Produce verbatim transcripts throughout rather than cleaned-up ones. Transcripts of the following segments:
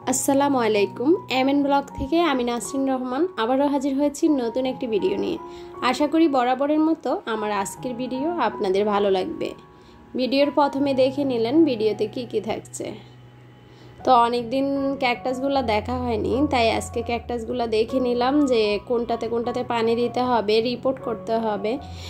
আসসালামু আলাইকুম MN blog থেকে আমি নাসরিন রহমান আবারও হাজির হয়েছি নতুন একটি ভিডিও নিয়ে। আশা করি বরাবরের মতো আমার আজকের ভিডিও আপনাদের ভালো লাগবে। ভিডিওর প্রথমে দেখে নিলেন ভিডিওতে কি কি থাকছে। তো অনেক দিন ক্যাকটাসগুলো দেখা হয়নি, তাই আজকে ক্যাকটাসগুলো দেখে নিলাম যে কোনটাতে কোনটাতে পানি দিতে হবে, রিপোর্ট করতে হবে,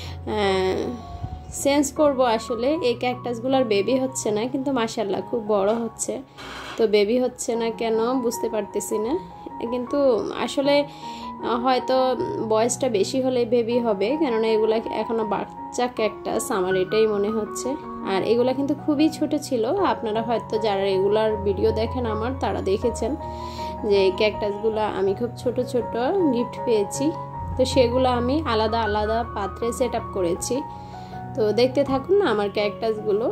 সেন্স করব। আসলে এই ক্যাকটাসগুলোর বেবি হচ্ছে না, কিন্তু মাশাআল্লাহ খুব বড় হচ্ছে। তো বেবি হচ্ছে না কেন বুঝতে পারতেছি না, কিন্তু আসলে হয়তো বয়সটা বেশি হলে বেবি হবে, কেননা এগুলা এখনও বাচ্চা ক্যাকটাস আমার এটাই মনে হচ্ছে। আর এগুলা কিন্তু খুবই ছোট ছিল, আপনারা হয়তো যারা রেগুলার ভিডিও দেখেন আমার তারা দেখেছেন যে ক্যাকটাসগুলো আমি খুব ছোট ছোট গিফট পেয়েছি। তো সেগুলো আমি আলাদা আলাদা পাত্রে সেট আপ করেছি। তো দেখতে থাকুন না আমার ক্যাকটাসগুলো।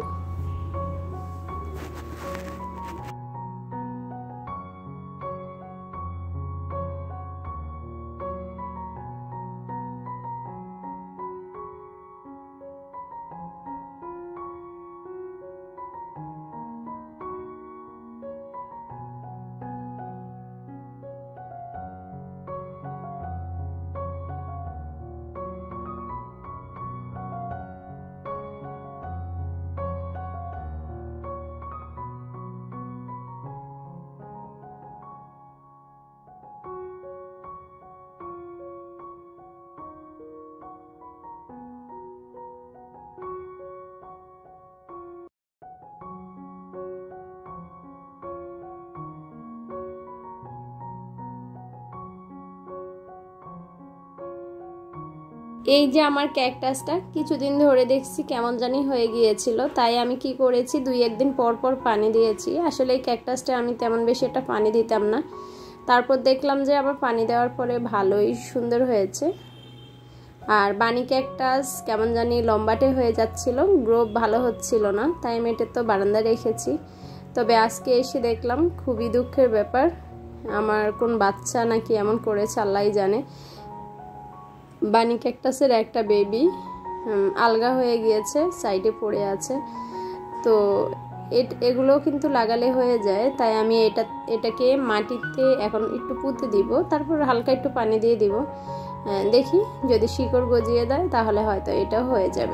এই যে আমার ক্যাকটাসটা কিছুদিন ধরে দেখছি কেমন জানি হয়ে গিয়েছিল, তাই আমি কি করেছি দুই একদিন পর পর পানি দিয়েছি। আসলে এই ক্যাকটাসটা আমি তেমন বেশি একটা পানি দিতাম না, তারপর দেখলাম যে আবার পানি দেওয়ার পরে ভালোই সুন্দর হয়েছে। আর বানি ক্যাকটাস কেমন জানি লম্বাটে হয়ে যাচ্ছিল, গ্রো ভালো হচ্ছিল না, তাই আমি এটা তো বারান্দায় রেখেছি। তবে আজকে এসে দেখলাম খুবই দুঃখের ব্যাপার, আমার কোন বাচ্চা নাকি এমন করেছে আল্লাহই জানে। বানি ক্যাকটাসের একটা বেবি আলগা হয়ে গিয়েছে, সাইডে পড়ে আছে। তো এগুলো কিন্তু লাগালে হয়ে যায়, তাই আমি এটা এটাকে মাটিতে এখন একটু পুঁতে দিব, তারপর হালকা একটু পানি দিয়ে দিব। দেখি যদি শিকড় গজিয়ে দেয় তাহলে হয়তো এটা হয়ে যাবে।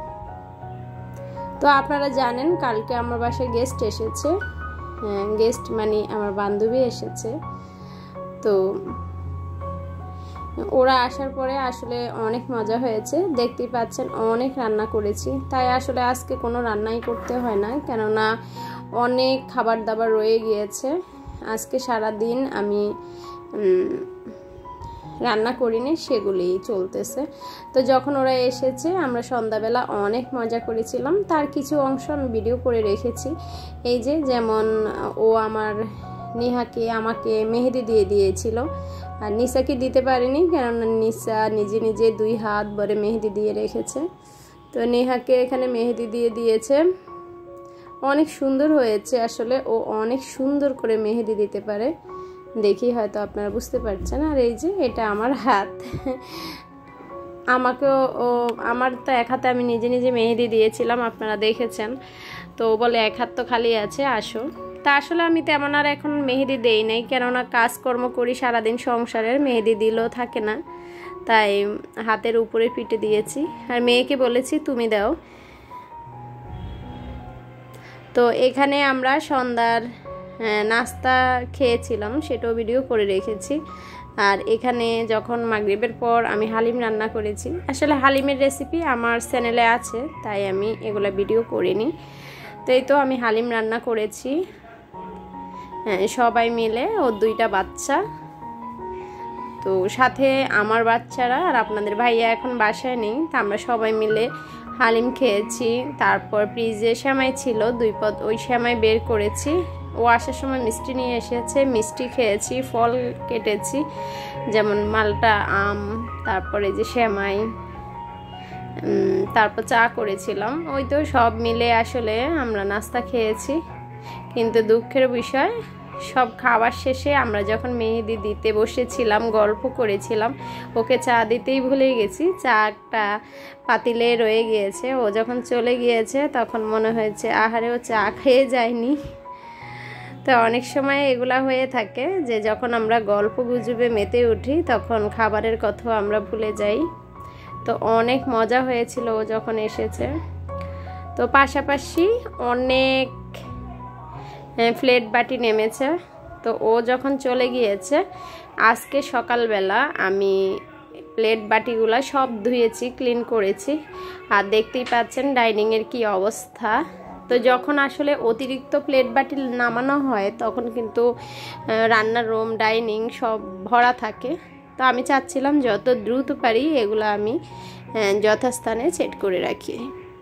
তো আপনারা জানেন কালকে আমার বাসায় গেস্ট এসেছে, গেস্ট মানে আমার বান্ধবী এসেছে। তো ওরা আসার পরে আসলে অনেক মজা হয়েছে, দেখতেই পাচ্ছেন অনেক রান্না করেছি। তাই আসলে আজকে কোনো রান্নাই করতে হয় না, কেননা অনেক খাবার দাবার রয়ে গিয়েছে। আজকে সারা দিন আমি রান্না করিনি, সেগুলি চলতেছে। তো যখন ওরা এসেছে আমরা সন্ধ্যাবেলা অনেক মজা করেছিলাম, তার কিছু অংশ আমি ভিডিও করে রেখেছি। এই যে যেমন ও আমার নেহাকে আমাকে মেহেদি দিয়ে দিয়েছিল, আর নিসাকে দিতে পারিনি, কেননা নিসা নিজে নিজে দুই হাত ভরে মেহেদি দিয়ে রেখেছে। তো নেহাকে এখানে মেহেদি দিয়ে দিয়েছে, অনেক সুন্দর হয়েছে। আসলে ও অনেক সুন্দর করে মেহেদি দিতে পারে, দেখি হয়তো আপনারা বুঝতে পারছেন। আর এই যে এটা আমার হাত, আমাকেও ও আমার তো এক হাতে আমি নিজে নিজে মেহেদি দিয়েছিলাম, আপনারা দেখেছেন। তো বলে এক হাত তো খালি আছে, আসো। তা আসলে আমি তেমন আর এখন মেহেদি দেই নাই, কেননা কাজকর্ম করি সারাদিন সংসারের, মেহেদি দিলেও থাকে না, তাই হাতের উপরে পিঠে দিয়েছি। আর মেয়েকে বলেছি তুমি দাও। তো এখানে আমরা সন্ধ্যার নাস্তা খেয়েছিলাম, সেটাও ভিডিও করে রেখেছি। আর এখানে যখন মাগরিবের পর আমি হালিম রান্না করেছি, আসলে হালিমের রেসিপি আমার চ্যানেলে আছে, তাই আমি এগুলো ভিডিও করিনি। তো এই তো আমি হালিম রান্না করেছি, হ্যাঁ সবাই মিলে, ওর দুইটা বাচ্চা, তো সাথে আমার বাচ্চারা আর আপনাদের ভাইয়া এখন বাসায় নেই, তা আমরা সবাই মিলে হালিম খেয়েছি। তারপর ফ্রিজে সেমাই ছিল দুই পদ, ওই সেমাই বের করেছি। ও আসার সময় মিষ্টি নিয়ে এসেছে, মিষ্টি খেয়েছি, ফল কেটেছি যেমন মালটা, আম, তারপরে যে সেমাই, তারপর চা করেছিলাম। ওই তো সব মিলে আসলে আমরা নাস্তা খেয়েছি। কিন্তু দুঃখের বিষয়, সব খাবার শেষে আমরা যখন মেহেদি দিতে বসেছিলাম, গল্প করেছিলাম, ওকে চা দিতেই ভুলে গেছি, চাটা পাতিলে রয়ে গিয়েছে। ও যখন চলে গিয়েছে তখন মনে হয়েছে আহারে ও চা খেয়ে যায়নি। তো অনেক সময় এগুলা হয়ে থাকে যে যখন আমরা গল্প গুজবে মেতে উঠি তখন খাবারের কথা আমরা ভুলে যাই। তো অনেক মজা হয়েছিল ও যখন এসেছে। তো পাশাপাশি অনেক প্লেট বাটি নেমেছে। তো ও যখন চলে গিয়েছে আজকে সকালবেলা আমি প্লেট বাটিগুলো সব ধুয়েছি, ক্লিন করেছি। আর দেখতেই পাচ্ছেন ডাইনিংয়ের কি অবস্থা। তো যখন আসলে অতিরিক্ত প্লেট বাটি নামানো হয় তখন কিন্তু রান্নার রুম, ডাইনিং সব ভরা থাকে। তো আমি চাচ্ছিলাম যত দ্রুত পারি এগুলো আমি যথাস্থানে সেট করে রাখি।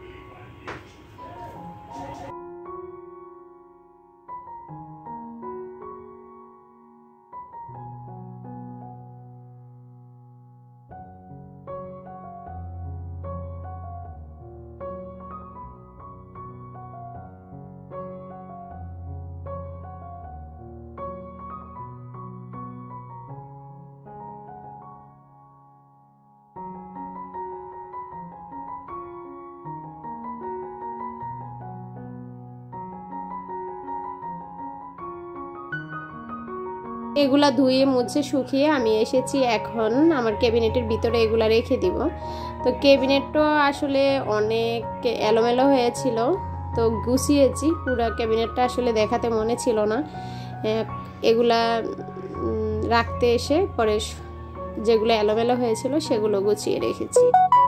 এগুলা ধুয়ে মুছে শুকিয়ে আমি এসেছি এখন আমার ক্যাবিনেটের ভিতরে এগুলা রেখে দিব। তো ক্যাবিনেটটা আসলে অনেক এলোমেলো হয়েছিল, তো গুছিয়েছি। পুরো ক্যাবিনেটটা আসলে দেখাতে মনে ছিল না, এগুলা রাখতে এসে পরে যেগুলো এলোমেলো হয়েছিল সেগুলো গুছিয়ে রেখেছি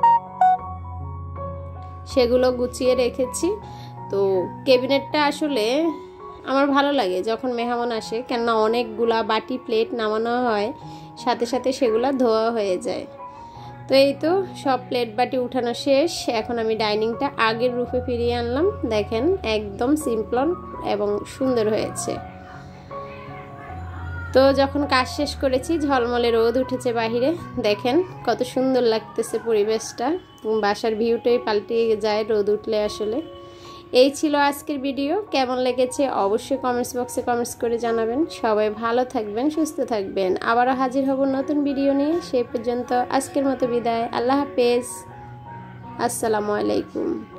সেগুলো গুছিয়ে রেখেছি তো ক্যাবিনেটটা আসলে আমার ভালো লাগে যখন মেহমান আসে, কেননা অনেকগুলা বাটি প্লেট নামানো হয়, সাথে সাথে সেগুলো ধোয়া হয়ে যায়। তো এই তো সব প্লেট বাটি উঠানো শেষ। এখন আমি ডাইনিংটা আগের রূপে ফিরিয়ে আনলাম। দেখেন একদম সিম্পল এবং সুন্দর হয়েছে। তো যখন কাজ শেষ করেছি ঝলমলে রোদ উঠেছে বাহিরে, দেখেন কত সুন্দর লাগতেছে পরিবেশটা। বাসার ভিউটাই পাল্টে যায় রোদ উঠলে। আসলে এই ছিল আজকের ভিডিও। কেমন লেগেছে অবশ্যই কমেন্টস বক্সে কমেন্টস করে জানাবেন। সবাই ভালো থাকবেন, সুস্থ থাকবেন। আবারও হাজির হব নতুন ভিডিও নিয়ে। সেই পর্যন্ত আজকের মতো বিদায়। আল্লাহ হাফেজ। আসসালামু আলাইকুম।